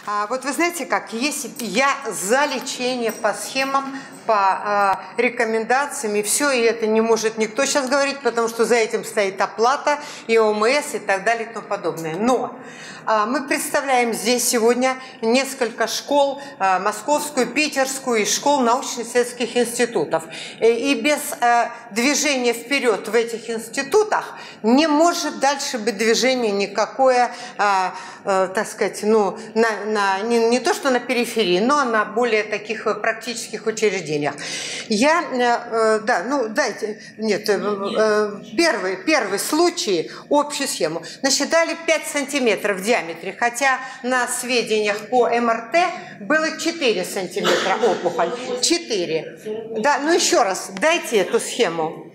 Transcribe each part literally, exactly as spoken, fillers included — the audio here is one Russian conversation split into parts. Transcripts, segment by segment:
А, вот вы знаете как, если я за лечение по схемам, по а, рекомендациям, и все, и это не может никто сейчас говорить, потому что за этим стоит оплата, и ОМС, и так далее, и тому подобное. Но а, мы представляем здесь сегодня несколько школ, а, московскую, питерскую, и школ научно-исследовательских институтов. И, и без а, движения вперед в этих институтах не может дальше быть движения никакое, а, а, так сказать, ну, на, на, не, не то что на периферии, но на более таких практических учреждениях. Я, э, да, ну дайте, нет, э, э, первый, первый случай, общую схему. Насчитали пять сантиметров в диаметре, хотя на сведениях по эм эр тэ было четыре сантиметра опухоль. четыре. Да, ну еще раз, дайте эту схему.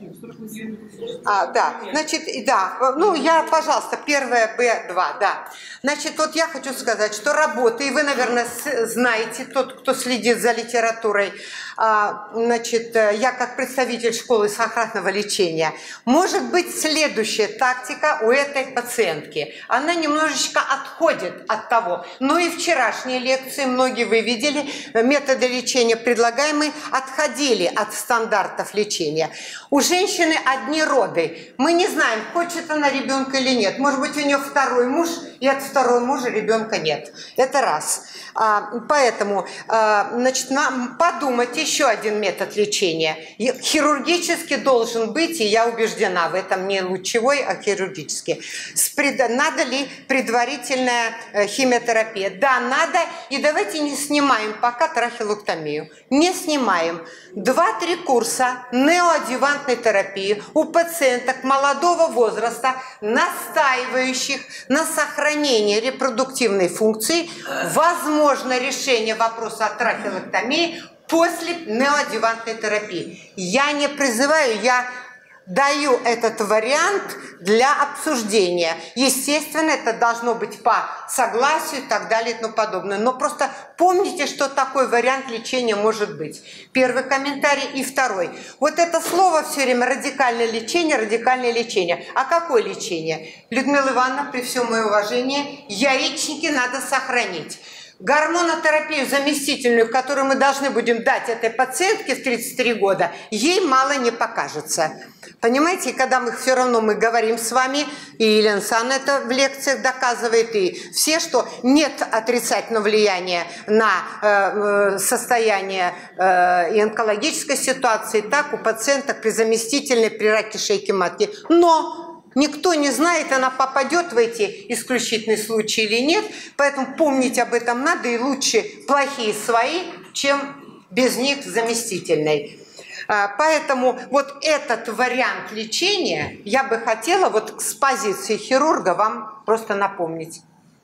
А, да, значит, да, ну я, пожалуйста, первая бэ два, да. Значит, вот я хочу сказать, что работа, и вы, наверное, знаете, тот, кто следит за литературой, а, значит, я как представитель школы сохранного лечения, может быть следующая тактика у этой пациентки. Она немножечко отходит от того, но и вчерашние лекции, многие вы видели, методы лечения предлагаемые отходили от стандартов лечения. У женщины одни роды. Мы не знаем, хочет она ребенка или нет. Может быть, у нее второй муж, и от второго мужа ребенка нет. Это раз. А, поэтому, а, значит, нам подумать еще один метод лечения. Хирургически должен быть, и я убеждена в этом, не лучевой, а хирургический. Пред... Надо ли предварительная химиотерапия? Да, надо. И давайте не снимаем пока трахеолектомию. Не снимаем. Два-три курса неоадъювантной терапии у пациенток молодого возраста, настаивающих на сохранении репродуктивной функции, возможно решение вопроса о трахеолектомии после неоадъювантной терапии. Я не призываю, я даю этот вариант для обсуждения. Естественно, это должно быть по согласию и так далее и тому подобное. Но просто помните, что такой вариант лечения может быть. Первый комментарий и второй. Вот это слово все время радикальное лечение, радикальное лечение. А какое лечение? Людмила Ивановна, при всем моем уважении, яичники надо сохранить. Гормонотерапию заместительную, которую мы должны будем дать этой пациентке в тридцать три года, ей мало не покажется. Понимаете, и когда мы все равно мы говорим с вами, и Елена Александровна это в лекциях доказывает, и все, что нет отрицательного влияния на э, состояние э, и онкологической ситуации, так у пациенток при заместительной, при раке шейки матки. Но никто не знает, она попадет в эти исключительные случаи или нет, поэтому помнить об этом надо, и лучше плохие свои, чем без них заместительной. Поэтому вот этот вариант лечения я бы хотела вот с позиции хирурга вам просто напомнить.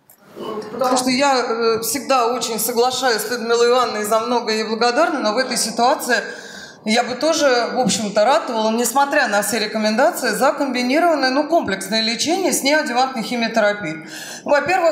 Потому что я всегда очень соглашаюсь с Людмилой Ивановной, за многое ей благодарна, но в этой ситуации я бы тоже, в общем-то, ратовала, несмотря на все рекомендации, за комбинированное, ну, комплексное лечение с неоадъювантной химиотерапией. Во-первых,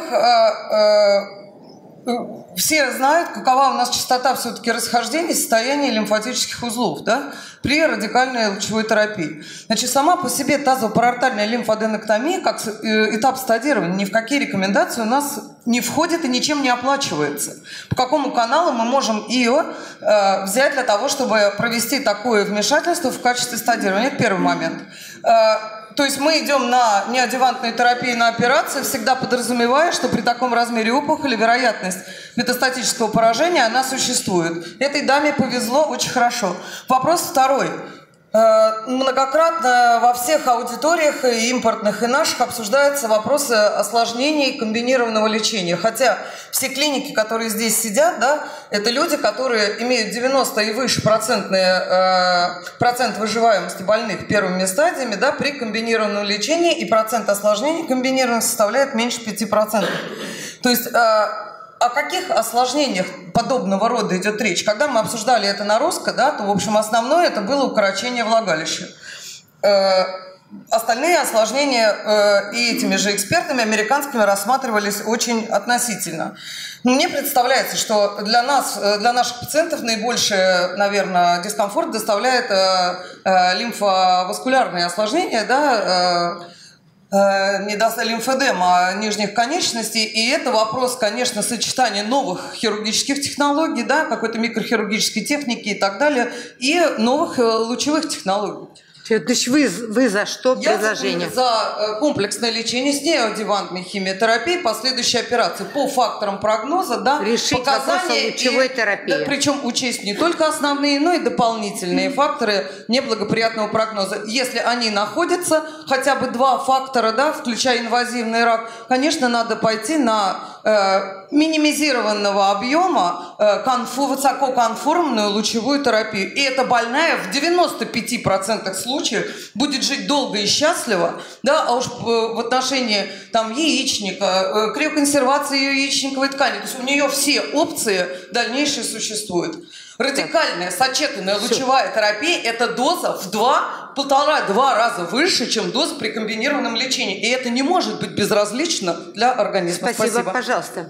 все знают, какова у нас частота все-таки расхождения состояния лимфатических узлов, да, при радикальной лучевой терапии. Значит, сама по себе тазопарартальная лимфаденоктомия, как этап стадирования, ни в какие рекомендации у нас не входит и ничем не оплачивается. По какому каналу мы можем ее э, взять для того, чтобы провести такое вмешательство в качестве стадирования? Это первый момент. Э, То есть мы идем на неоадъювантную терапию, на операцию, всегда подразумевая, что при таком размере опухоли вероятность метастатического поражения, она существует. Этой даме повезло очень хорошо. Вопрос второй. Многократно во всех аудиториях, и импортных, и наших, обсуждаются вопросы осложнений комбинированного лечения. Хотя все клиники, которые здесь сидят, да, это люди, которые имеют девяносто и выше процентные, э, процент выживаемости больных первыми стадиями, да, при комбинированном лечении, и процент осложнений комбинированных составляет меньше пяти процентов. То есть э, о каких осложнениях подобного рода идет речь? Когда мы обсуждали это на РОСКО, да, то, в общем, основное это было укорочение влагалища. Э, остальные осложнения э, и этими же экспертами американскими рассматривались очень относительно. Но мне представляется, что для нас, для наших пациентов наибольший, наверное, дискомфорт доставляет э, э, лимфоваскулярные осложнения, да, э, лимфедема нижних конечностей, и это вопрос, конечно, сочетания новых хирургических технологий, да, какой-то микрохирургической техники и так далее, и новых лучевых технологий. То есть вы, вы за что предложение? Я за комплексное лечение с неоадъювантной химиотерапией, последующие операции по факторам прогноза, да, решить показания лучевой и, терапии. Да, причем учесть не только основные, но и дополнительные mm-hmm. факторы неблагоприятного прогноза. Если они находятся, хотя бы два фактора, да, включая инвазивный рак, конечно, надо пойти на э, минимизированного объема э, конфу, высококонформную лучевую терапию. И эта больная в девяноста пяти процентах случаев будет жить долго и счастливо, да, а уж в отношении там яичника, криоконсервации яичниковой ткани, то есть у нее все опции дальнейшие существуют. Радикальная сочетанная лучевая терапия – это доза в два, полтора-два раза выше, чем доза при комбинированном лечении. И это не может быть безразлично для организма. Спасибо, Спасибо. Пожалуйста.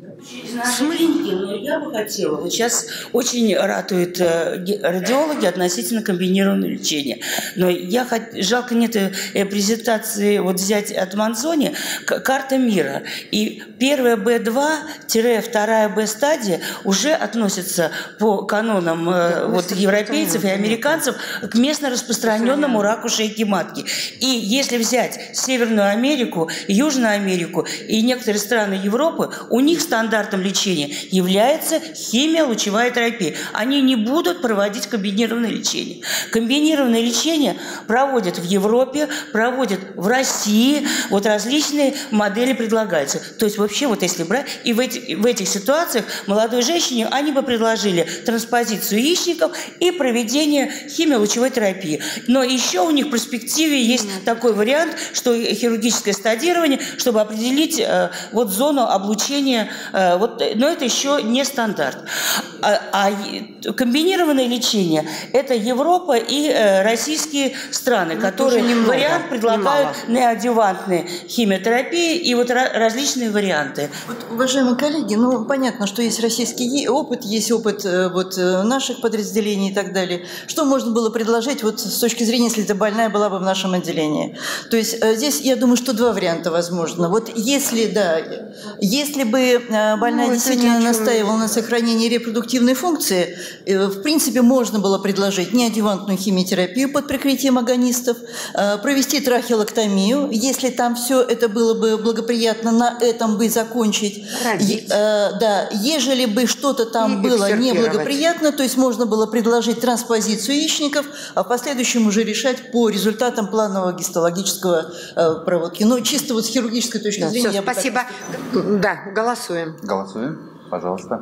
Смотрите, но я бы хотела, вот сейчас очень ратуют радиологи относительно комбинированного лечения, но я хот... жалко нет презентации, вот взять от Манзони карта мира, и первая бэ два - вторая бэ стадия уже относятся по канонам да, вот, европейцев и американцев к местно распространенному раку шейки матки. И если взять Северную Америку, Южную Америку и некоторые страны Европы, у них стандартом лечения является химиолучевая терапия. Они не будут проводить комбинированное лечение. Комбинированное лечение проводят в Европе, проводят в России. Вот различные модели предлагаются. То есть вообще вот если брать, и в, эти, в этих ситуациях молодой женщине они бы предложили транспозицию яичников и проведение химиолучевой терапии. Но еще у них в перспективе есть mm-hmm. такой вариант, что хирургическое стадирование, чтобы определить э, вот зону облучения. Э, вот, но это еще не стандарт. А, а комбинированное лечение – это Европа и э, российские страны, ну, которые немного, вариант предлагают неоадъювантные химиотерапии и вот различные варианты. Вот, уважаемые коллеги, ну понятно, что есть российский опыт, есть опыт вот, наших подразделений и так далее. Что можно было предложить вот, с точки зрения, если эта больная была бы в нашем отделении? То есть здесь, я думаю, что два варианта возможно. Вот если, да, если бы больная ну, действительно настаивала на сохранении репродуктивной функции, в принципе, можно было предложить неоадъювантную химиотерапию под прикрытием агонистов, провести трахеолоктомию, если там все это было бы благоприятно, на этом бы закончить. Родить. Да, ежели бы что-то там и было неблагоприятно, то есть можно было предложить транспозицию яичников, а в последующем уже решать по результатам планового гистологического проводки. Но чисто вот с хирургической точки да, зрения... Все, спасибо. Так... Да, голосуем. Голосуем, пожалуйста.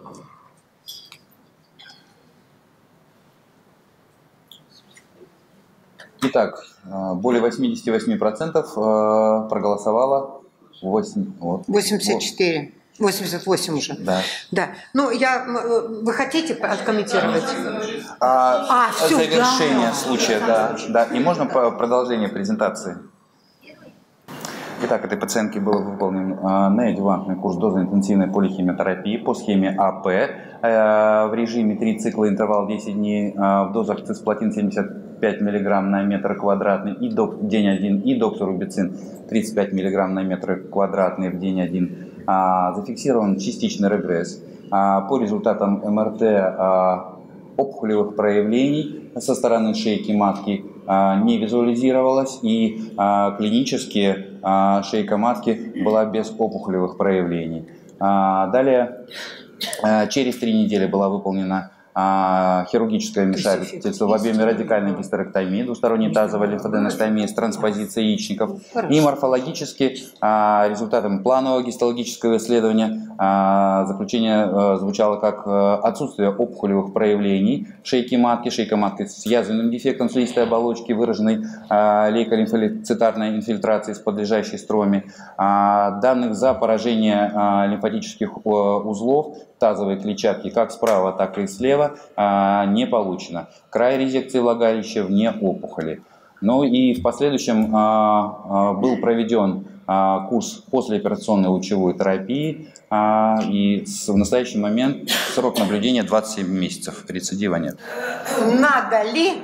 Итак, более восьмидесяти восьми процентов проголосовало восемь, вот, восемьдесят четыре. восемьдесят восемь уже. Да. Да. Ну, я, вы хотите откомментировать? А, а, все, завершение да. случая, да, да. И можно продолжение презентации? Итак, этой пациентке был выполнен неоадъювантный курс дозно-интенсивной полихимиотерапии по схеме АП в режиме три цикла, интервал десять дней, в дозах цисплатин семьдесят пять миллиграмм на метр квадратный и док, день один, и доксорубицин тридцать пять миллиграмм на метр квадратный в день один. Зафиксирован частичный регресс. По результатам эм эр тэ опухолевых проявлений со стороны шейки матки не визуализировалось, и клинически шейка матки была без опухолевых проявлений. Далее, через три недели была выполнена хирургическое вмешательство в объеме радикальной гистерэктомии, двусторонней тазовой лимфоденектомии с транспозицией яичников. И морфологически результатом планового гистологического исследования заключение звучало как отсутствие опухолевых проявлений шейки матки, шейка матки с язвенным дефектом слизистой оболочки, выраженной лейколимфоцитарной инфильтрацией с подлежащей строме, данных за поражение лимфатических узлов тазовой клетчатки как справа, так и слева не получено. Край резекции влагалища вне опухоли. Ну и в последующем был проведен курс послеоперационной лучевой терапии, и в настоящий момент срок наблюдения двадцать семь месяцев, рецидива нет. Надо ли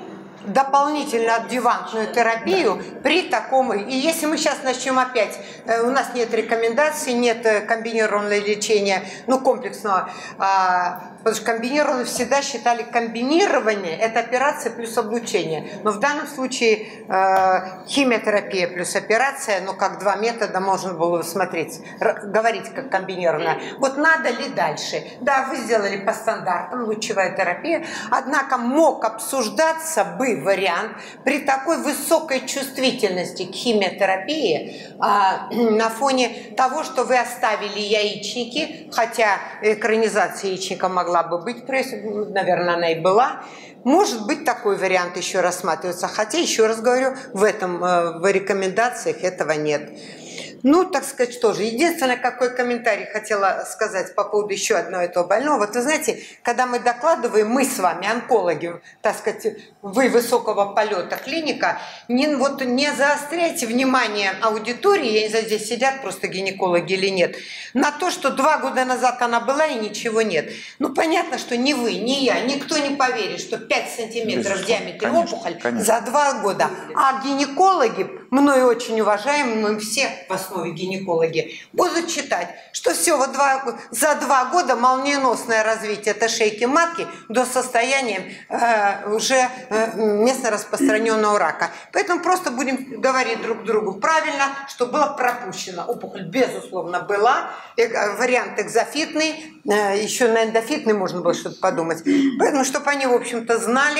дополнительно адъювантную терапию при таком... И если мы сейчас начнем опять, у нас нет рекомендаций, нет комбинированного лечения, ну, комплексного, потому что комбинированное всегда считали комбинирование, это операция плюс облучение. Но в данном случае химиотерапия плюс операция, ну, как два метода можно было смотреть, говорить как комбинированная. Вот надо ли дальше? Да, вы сделали по стандартам, лучевая терапия, однако мог обсуждаться бы вариант при такой высокой чувствительности к химиотерапии а, на фоне того, что вы оставили яичники, хотя экранизация яичника могла бы быть, наверное, она и была. Может быть, такой вариант еще рассматривается, хотя, еще раз говорю, в этом, в рекомендациях этого нет. Ну, так сказать, что же. Единственное, какой комментарий хотела сказать по поводу еще одного этого больного. Вот вы знаете, когда мы докладываем, мы с вами, онкологи, так сказать, вы высокого полета клиника, не, вот, не заостряйте внимание аудитории, я не знаю, здесь сидят просто гинекологи или нет, на то, что два года назад она была и ничего нет. Ну, понятно, что ни вы, ни я, никто не поверит, что пять сантиметров в диаметре опухоль конечно. За два года. А гинекологи, мною очень уважаемые, мы все в основе гинекологи, будут считать, что все, вот два, за два года молниеносное развитие этой шейки матки до состояния э, уже э, местно распространенного рака. Поэтому просто будем говорить друг другу правильно, что было пропущено. Опухоль, безусловно, была. Э, вариант экзофитный, э, еще на эндофитный можно было что-то подумать. Поэтому, чтобы они, в общем-то, знали,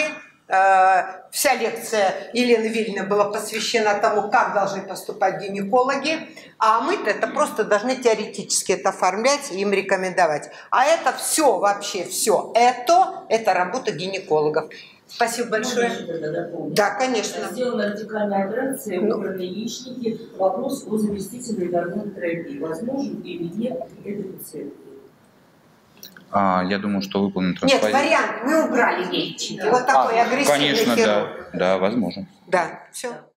вся лекция Елены Вильны была посвящена тому, как должны поступать гинекологи, а мы-то это просто должны теоретически это оформлять и им рекомендовать. А это все, вообще все, это, это работа гинекологов. Спасибо большое. Да, конечно. Сделана радикальная операция, выбраны яичники. Вопрос о заместительной гормонотерапии. Возможен или нет этот пациент? А, я думаю, что выполнен трансплантацию. Нет, вариант, мы убрали яичники. Вот такой а, агрессивный конечно, хирург. да, да, возможно. Да, все.